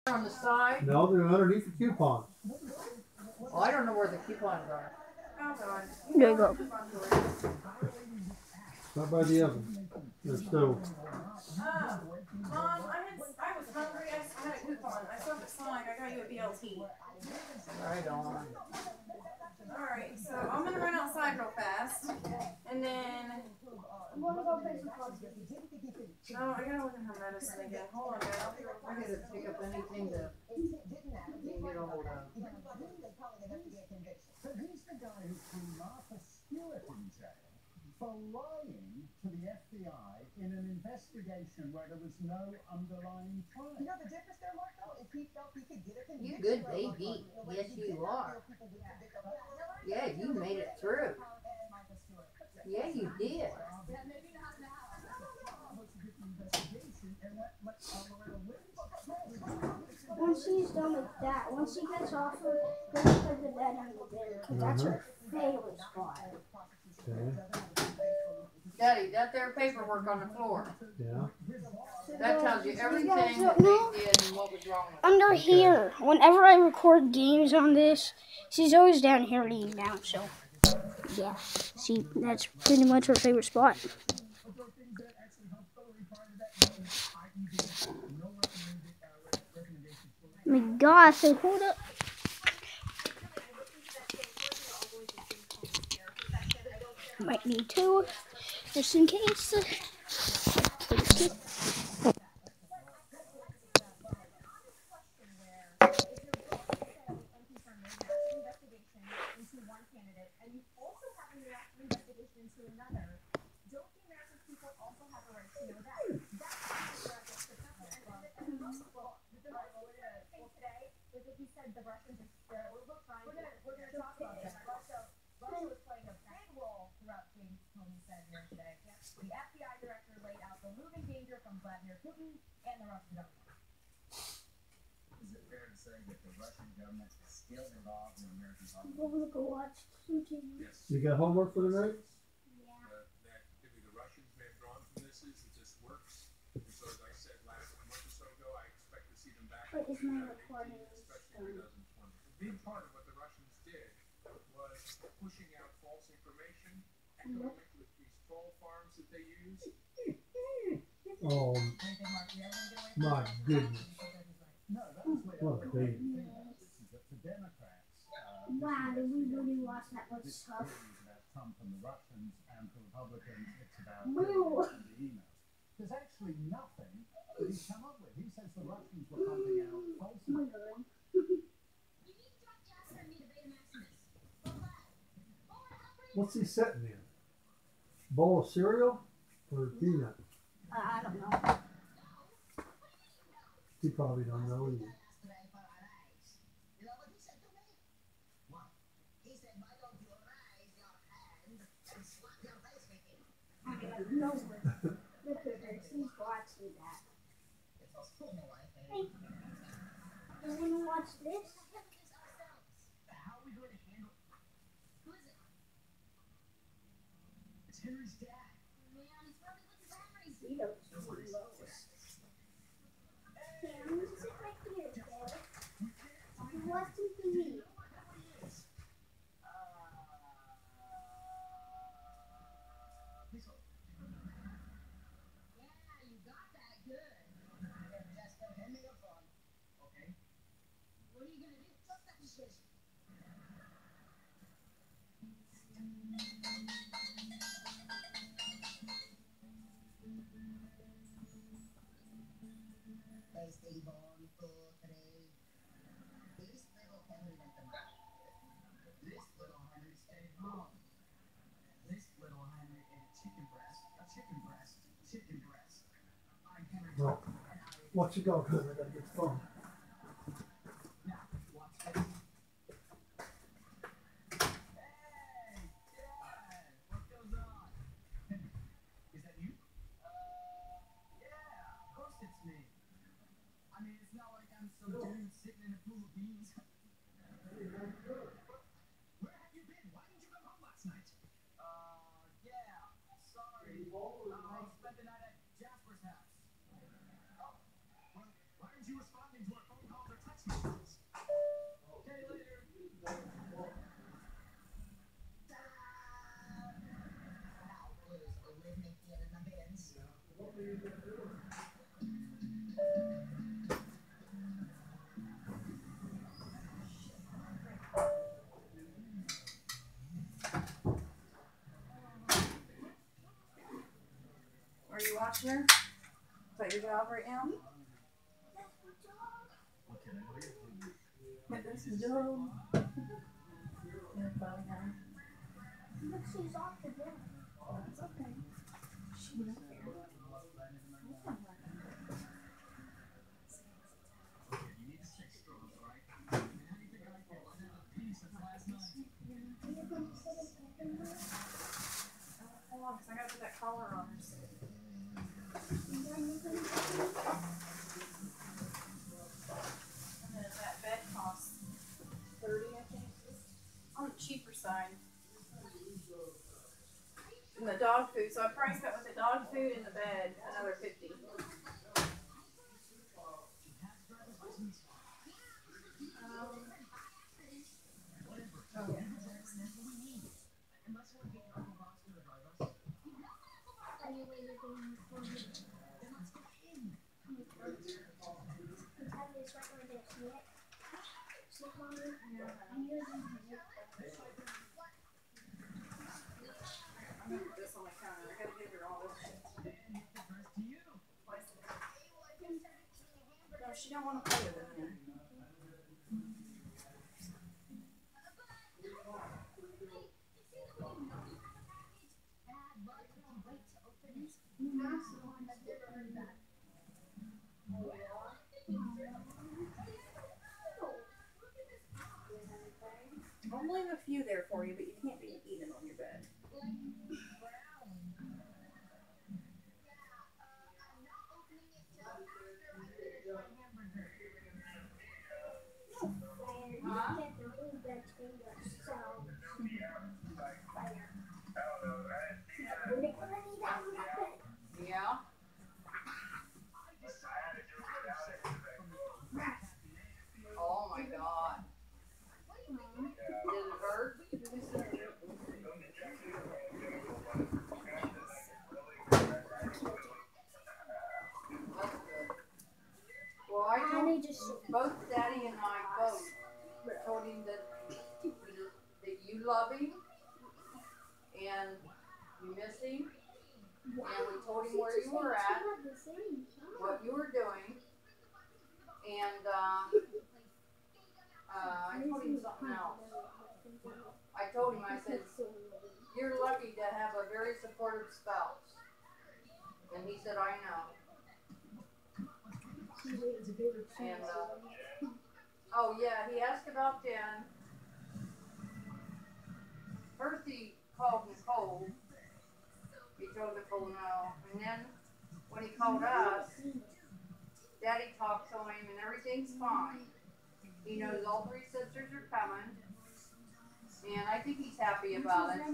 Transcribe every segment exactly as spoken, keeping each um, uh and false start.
On the side? No, they're underneath the coupons. Oh, I don't know where the coupons are. There you go. Not by the oven. They're stove. Uh, Mom, I had I was hungry. I had a coupon. I saw the sign. I got you a B L T. Right on. All right, so I'm gonna run outside real fast, and then. I'm gonna go play some cards. No, I gotta look at her medicine again. Hold on, man. I'll be right I back. gotta pick up anything to get a hold of. So he's the guy who threw Martha Stewart in jail for lying to the F B I in an investigation where there was no underlying crime. You know the difference there, Mark, though, is he felt he could get a You conviction. good baby. Yes, you are. Yeah, you made it through. Yeah, you did. Once she's done with that, once she gets off of it, go put the bed on the bed, because that's her favorite spot. Okay. Daddy, that there paperwork on the floor. Yeah. That tells you everything that don't know? they did and what was wrong with it. Under Okay. here, whenever I record games on this, she's always down here laying down, so yeah. See, that's pretty much her favorite spot. Oh my gosh, so hold up. Might need two, just in case. The F B I director laid out the looming danger from Vladimir Putin and the Russian government. Is it fair to say that the Russian government is still involved in American I'm politics? gonna go watch some T V. Yes. You got homework for tonight? Yeah. Uh, the activity the Russians may have drawn from this is that this works. And so as I said last a month or so ago, I expect to see them back But in is my two thousand recording eighteen, especially done? two thousand twenty. A big part of what the Russians did was pushing out false information, echoing it with these troll farms that they use. Oh, my goodness. No, that was laid What out. a baby. This is that the Democrats. Uh, Wow, did we really watch that much this stuff? theory is about Trump and the Russians, and for Republicans, it's about Woo. Hillary and the emails. There's actually nothing that he's come up with. He says the Russians were pumping out false Oh my information. god. What's he sitting in? Bowl of cereal or peanut? Uh, I don't know. He probably don't know either. No, look at her. She's watching that. Hey, you wanna watch this? How are we going to handle Who is it? It's Henry's dad. You know, she's low. Hey, I'm gonna sit right here, okay? I'm watching T V. They stay born for three. This little Henry went to market. This little Henry stayed home. This little Henry ate a chicken breast, a chicken breast, chicken breast. I'm Henry. Well, watch it go, because I gotta get the phone. Now, watch this. Hey, Dad, what goes on? Henry, is that you? Uh, yeah, of course it's me. I mean, it's not like I'm some dude sitting in a pool of beans. Where have you been? Why didn't you come home last night? Uh, yeah, sorry. Uh, I spent the night at Jasper's house. Oh, well, why aren't you responding to our phone calls Are you watching her? Is that your job right now? That's the job. Yeah, probably not. Look, she's off the bed. It's okay. She don't care. Hold on, because I gotta put that collar on her. And then that bed costs thirty, I think. On the cheaper side. And the dog food, so I priced that with the dog food and the bed, another fifty. Um, oh yeah. I'm gonna put this on the counter. I gotta give her all this shit. No, she don't want to play with it in there. I'll leave a few there for you, but you can't be eating on your bed. Yeah. Oh my God. Did it hurt? Well, I told both Daddy and I both told him that that you love him and you miss him, and we told him where you were at, what you were doing, and uh, uh, I told him something else. I told him, I said, you're lucky to have a very supportive spouse, and he said, I know. And, uh, oh yeah, he asked about Jen. First he called Nicole. He told Nicole no. And then when he called us, Daddy talked to him and everything's fine. He knows all three sisters are coming. And I think he's happy about it.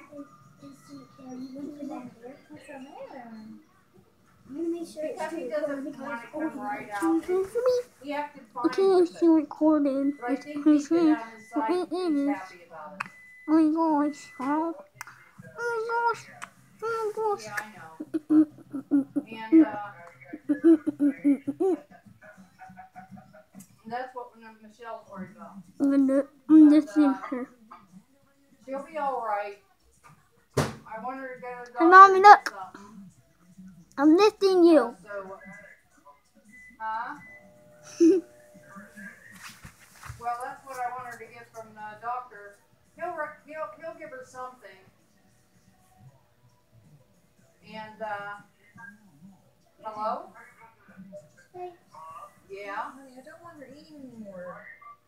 Because he doesn't want to come right out. He acted fine Okay, with it's it. recording. But I think he's been on his side. He's happy about it. Oh my gosh. Oh my gosh. Oh my gosh. Yeah, I know. And, uh, and that's what Michelle's worried about. I'm listening to her. She'll be alright. I want her to get her doctor Hey, Mommy, or look. something. I'm lifting you. So, huh? Well, that's what I want her to get from the doctor. He'll, he'll, he'll give her something. And, uh, hello? Yeah? Honey, I don't want her eating anymore.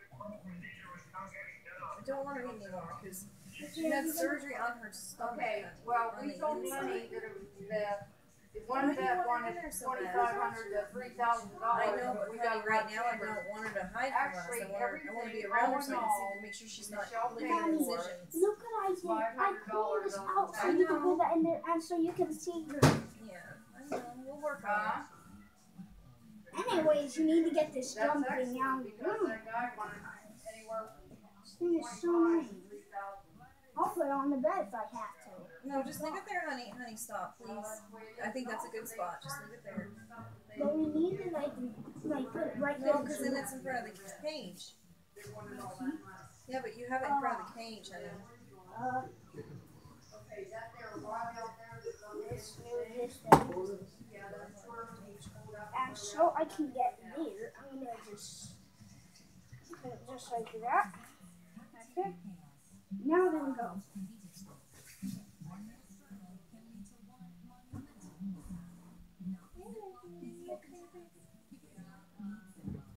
I don't want her eating anymore because she had surgery on her stomach. Okay, well, on we the told inside. Lenny that it was, that one Why do you that want wanted her there so twenty-five hundred to three thousand dollars. I know, but we honey, got right now I cheaper. don't want her to hide from us. Actually, I want her, I want to be everything, around her all so in I can see all, to make sure she's not Michelle making paid for it. decisions. Look what I did. I cleaned this out so I you can know. put that in there and so you can see your... Yeah, I know. We'll work on Huh? it. Anyways, you need to get this That's jumping excellent, out. because that guy wanted anywhere from This thing is so twenty-five nice. to three thousand. I'll put it on the bed if I have to. No, just leave it there, honey. Honey, stop, please. I think that's a good spot. Just leave it there. But we need to like, like put it right there. No, because then it's in front of the cage. Yeah, but you have it in front of the cage, honey. Uh, Okay, is that there right out there that's on this let's move thing? this down. Yeah, that's where it's pulled up. And so I can get there, I'm gonna just put it just like that. Okay. Now then go.